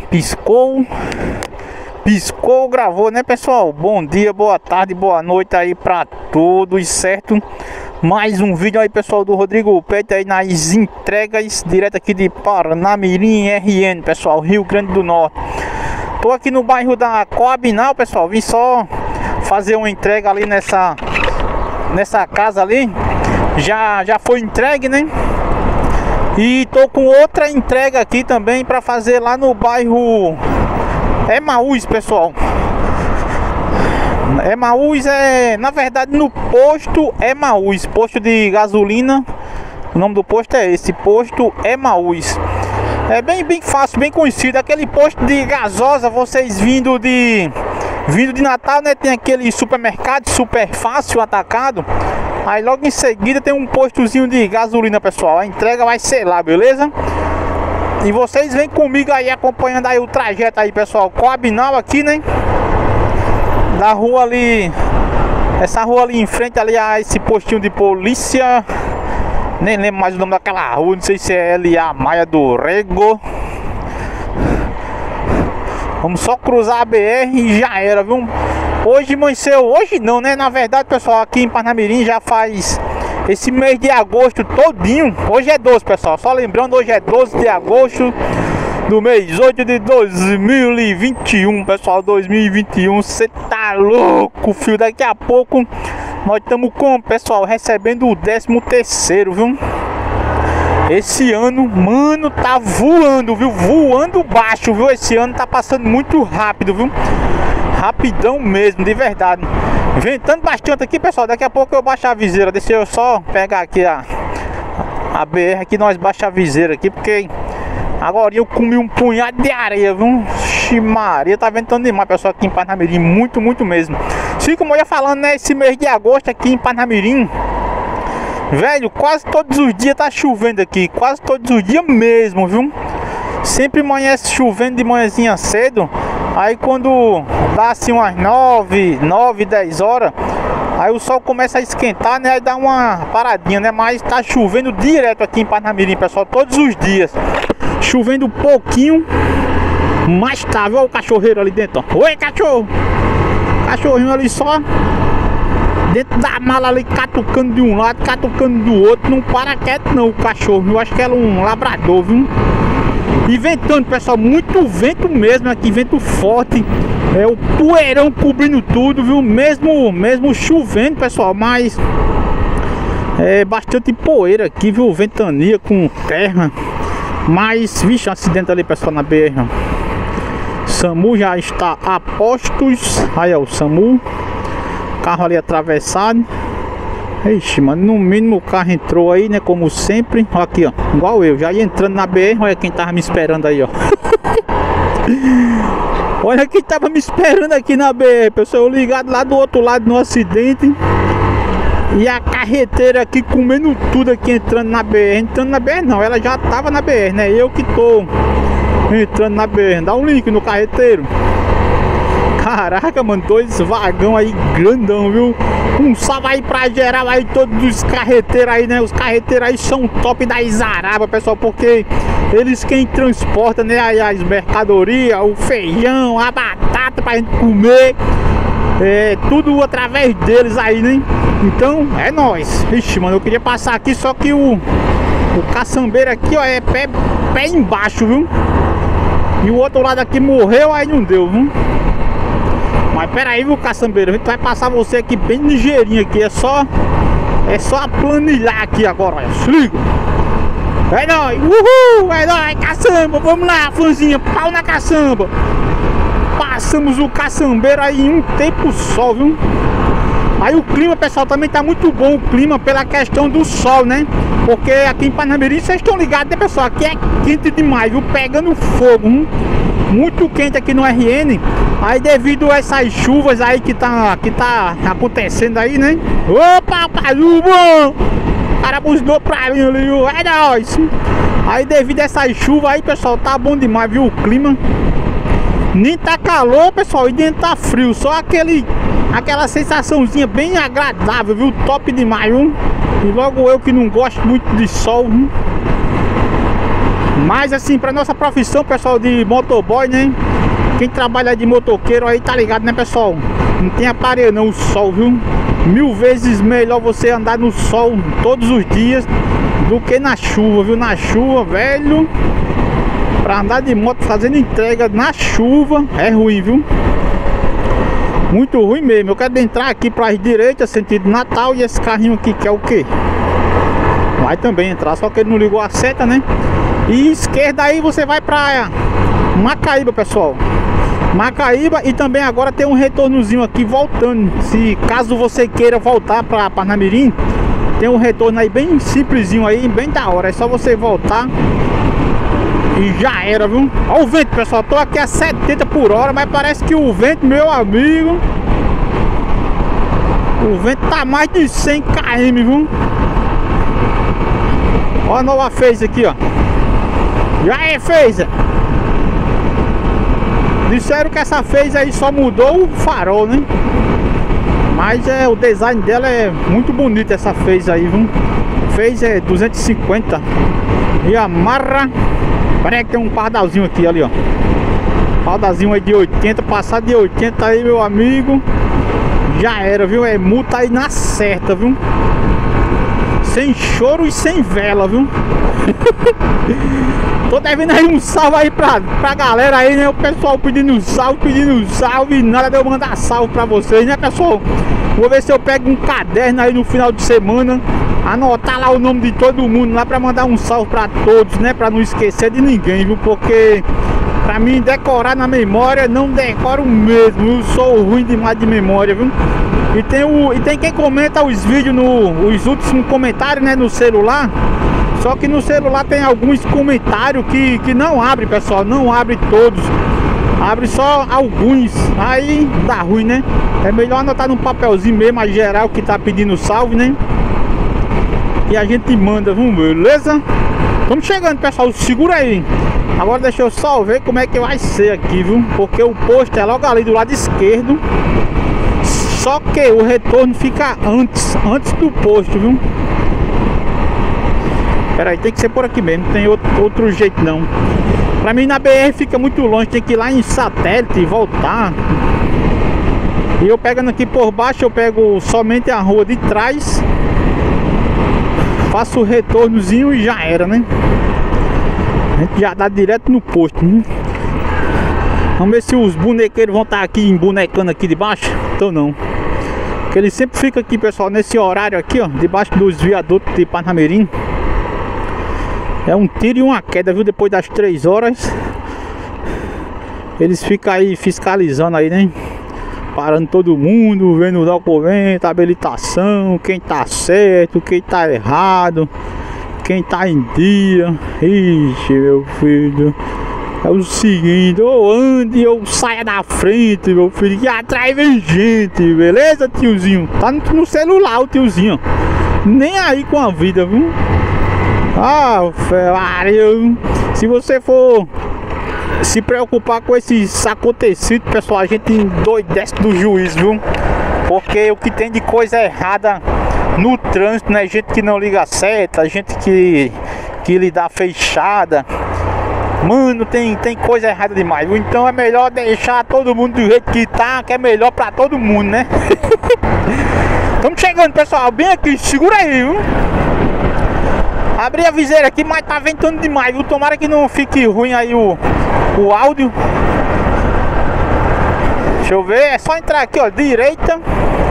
Piscou. Piscou, gravou, né, pessoal? Bom dia, boa tarde, boa noite aí pra todos, certo? Mais um vídeo aí, pessoal, do Rodrigo Pet aí nas entregas, direto aqui de Parnamirim, RN, pessoal, Rio Grande do Norte. Tô aqui no bairro da Coabinal, pessoal. Vim só fazer uma entrega ali nessa casa ali. Já foi entregue, né? E tô com outra entrega aqui também para fazer lá no bairro Emaús, pessoal. Emaús é, na verdade, no posto Emaús, posto de gasolina. O nome do posto é esse, posto Emaús. É bem fácil, bem conhecido. Aquele posto de gasosa, vocês vindo de Natal, né? Tem aquele supermercado super fácil atacado. Aí logo em seguida tem um postozinho de gasolina, pessoal. A entrega vai ser lá, beleza? E vocês vêm comigo aí acompanhando aí o trajeto aí, pessoal. Coabinal aqui, né? Da rua ali, essa rua ali em frente ali a esse postinho de polícia. Nem lembro mais o nome daquela rua, não sei se é L.A. Maia do Rego. Vamos só cruzar a BR e já era, viu? Hoje amanheceu, hoje não, né? Na verdade, pessoal, aqui em Parnamirim já faz esse mês de agosto todinho. Hoje é 12, pessoal, só lembrando, hoje é 12 de agosto do mês 8 de 2021, pessoal. 2021, você tá louco, filho. Daqui a pouco nós estamos com, pessoal, recebendo o 13º, viu? Esse ano, mano, tá voando, viu? Voando baixo, viu? Esse ano tá passando muito rápido, viu? Rapidão mesmo, de verdade. Ventando bastante aqui, pessoal. Daqui a pouco eu baixo a viseira. Deixa eu só pegar aqui a BR aqui, nós baixamos a viseira aqui, porque agora eu comi um punhado de areia, viu? Maria, tá ventando demais, pessoal, aqui em Parnamirim. Muito mesmo. Sim, como eu ia falando, né? Esse mês de agosto aqui em Parnamirim, velho, quase todos os dias tá chovendo aqui. Quase todos os dias mesmo, viu? Sempre amanhece chovendo de manhãzinha cedo. Aí quando dá assim umas 9, 10 horas, aí o sol começa a esquentar, né? Aí dá uma paradinha, né? Mas tá chovendo direto aqui em Parnamirim, pessoal, todos os dias. Chovendo um pouquinho, mas tá, viu? Olha o cachorreiro ali dentro, ó. Oi, cachorro! Cachorrinho ali só dentro da mala ali, catucando de um lado, catucando do outro. Não para quieto não o cachorro. Eu acho que é um labrador, viu? E ventando, pessoal, muito vento mesmo aqui, vento forte. É o poeirão cobrindo tudo, viu? Mesmo chovendo, pessoal, mas é bastante poeira aqui, viu? Ventania com terra. Mas, vixe, um acidente ali, pessoal, na BR. SAMU já está a postos. Aí, ó, o SAMU. Carro ali atravessado. Ixi, mano, no mínimo o carro entrou aí, né? Como sempre. Ó, aqui, ó, igual eu, já ia entrando na BR. Olha quem tava me esperando aí, ó. Olha quem tava me esperando aqui na BR, pessoal. Eu ligado lá do outro lado no acidente. E a carreteira aqui comendo tudo aqui, entrando na BR. Entrando na BR não, ela já tava na BR, né? Eu que tô entrando na BR. Dá um link no carreteiro. Caraca, mano, dois vagão aí grandão, viu? Um salve aí pra geral aí, todos os carreteiros aí, né? Os carreteiros aí são top da Izaraba, pessoal, porque eles quem transporta, né? Aí as mercadorias, o feijão, a batata pra gente comer. É tudo através deles aí, né? Então, é nóis. Ixi, mano, eu queria passar aqui, só que o caçambeiro aqui, ó, é pé embaixo, viu? E o outro lado aqui morreu, aí não deu, viu? Mas pera aí, viu, caçambeiro? A gente vai passar você aqui bem ligeirinho aqui. É só aplanilhar aqui agora, olha. Se liga. É nóis, uhul, é nóis, caçamba. Vamos lá, fãzinha, pau na caçamba. Passamos o caçambeiro aí em um tempo só, viu? Aí o clima, pessoal, também tá muito bom o clima pela questão do sol, né? Porque aqui em Parnamirim, vocês estão ligados, né, pessoal? Aqui é quente demais, viu? Pegando fogo, muito quente aqui no RN. Aí devido a essas chuvas aí que tá acontecendo aí, né? Opa, bom! Cara buzinou pra mim ali, viu? É nóis! Aí devido a essas chuvas aí, pessoal, tá bom demais, viu? O clima nem tá calor, pessoal, e nem tá frio. Só aquela sensaçãozinha bem agradável, viu? Top demais, viu? E logo eu que não gosto muito de sol, viu? Mas assim, pra nossa profissão, pessoal, de motoboy, né? Quem trabalha de motoqueiro aí tá ligado, né, pessoal? Não tem aparelho não, o sol, viu? 1000 vezes melhor você andar no sol todos os dias do que na chuva, viu? Na chuva, velho, pra andar de moto fazendo entrega na chuva é ruim, viu? Muito ruim mesmo. Eu quero entrar aqui pra direita, sentido Natal, e esse carrinho aqui que é o quê? Vai também entrar, só que ele não ligou a seta, né? E esquerda aí você vai pra Macaíba, pessoal. Macaíba, e também agora tem um retornozinho aqui voltando. Se caso você queira voltar pra Parnamirim, tem um retorno aí bem simplesinho aí, bem da hora. É só você voltar e já era, viu? Olha o vento, pessoal. Tô aqui a 70 por hora, mas parece que o vento, meu amigo, o vento tá mais de 100 km, viu? Olha a nova Phase aqui, ó. Já é Phase. Disseram que essa Phase aí só mudou o farol, né? Mas o design dela é muito bonito, essa Phase aí, viu? Phase é 250. E amarra. Parece que tem um pardalzinho aqui, ali, ó. Pardalzinho aí de 80. Passar de 80 aí, meu amigo, já era, viu? É multa aí na certa, viu? Sem choro e sem vela, viu? Tô devendo aí um salve aí pra galera aí, né? O pessoal pedindo salve, e nada de eu mandar salve pra vocês, né, pessoal? Vou ver se eu pego um caderno aí no final de semana, anotar lá o nome de todo mundo lá pra mandar um salve pra todos, né? Pra não esquecer de ninguém, viu? Porque pra mim decorar na memória, não decoro mesmo. Eu sou ruim demais de memória, viu? E tem quem comenta os vídeos os últimos comentários, né, no celular. Só que no celular tem alguns comentários que não abre, pessoal. Não abre todos, abre só alguns. Aí dá ruim, né? É melhor anotar num papelzinho mesmo, a geral que tá pedindo salve, né? E a gente manda, viu? Beleza? Estamos chegando, pessoal. Segura aí. Agora deixa eu só ver como é que vai ser aqui, viu? Porque o posto é logo ali do lado esquerdo. Só que o retorno fica antes do posto, viu? Pera aí, tem que ser por aqui mesmo, não tem outro jeito não. Pra mim na BR fica muito longe, tem que ir lá em Satélite e voltar. E eu pegando aqui por baixo, eu pego somente a rua de trás, faço o retornozinho e já era, né? A gente já dá direto no posto, né? Vamos ver se os bonequeiros vão estar aqui embonecando aqui de baixo. Então não, porque eles sempre ficam aqui, pessoal, nesse horário aqui, ó, debaixo dos viadutos de Parnamirim. É um tiro e uma queda, viu? Depois das 3 horas eles ficam aí fiscalizando aí, né? Parando todo mundo, vendo o documento, habilitação, quem tá certo, quem tá errado, quem tá em dia. Ixi, meu filho, é o seguinte, ou ande ou saia da frente, meu filho, que atrás vem gente, beleza, tiozinho? Tá no celular o tiozinho, nem aí com a vida, viu? Ah, Ferrari, se você for se preocupar com esses acontecidos, pessoal, a gente endoidece do juízo, viu? Porque o que tem de coisa errada no trânsito, né? Gente que não liga a seta, gente que lhe dá fechada. Mano, tem coisa errada demais, viu? Então é melhor deixar todo mundo do jeito que tá, que é melhor pra todo mundo, né? Estamos chegando, pessoal, bem aqui, segura aí, viu? Abri a viseira aqui, mas tá ventando demais, viu? Tomara que não fique ruim aí o áudio. Deixa eu ver, é só entrar aqui, ó, direita,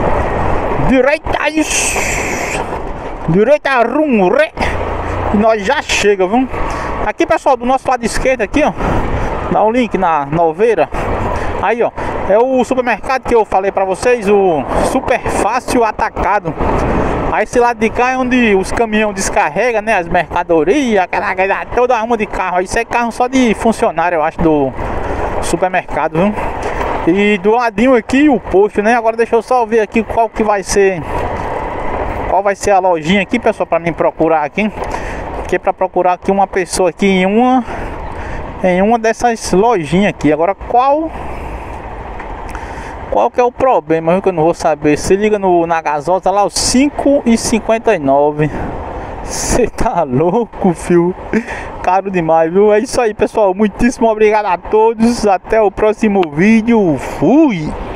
isso, direita, rum, re, e nós já chega, viu? Aqui, pessoal, do nosso lado esquerdo aqui, ó, dá um link na Noveira. Aí, ó, é o supermercado que eu falei pra vocês, o Super Fácil Atacado. Aí esse lado de cá é onde os caminhões descarregam, né, as mercadorias, toda a arma de carro. Isso é carro só de funcionário, eu acho, do supermercado, viu? E do ladinho aqui o posto, né? Agora deixa eu só ver aqui qual vai ser a lojinha aqui, pessoal, pra mim procurar aqui. Porque pra procurar aqui uma pessoa aqui em uma dessas lojinhas aqui. Agora qual que é o problema, que eu não vou saber. Se liga na gasosa lá, os 5,59. Você tá louco, fio? Caro demais, viu? É isso aí, pessoal. Muitíssimo obrigado a todos. Até o próximo vídeo. Fui!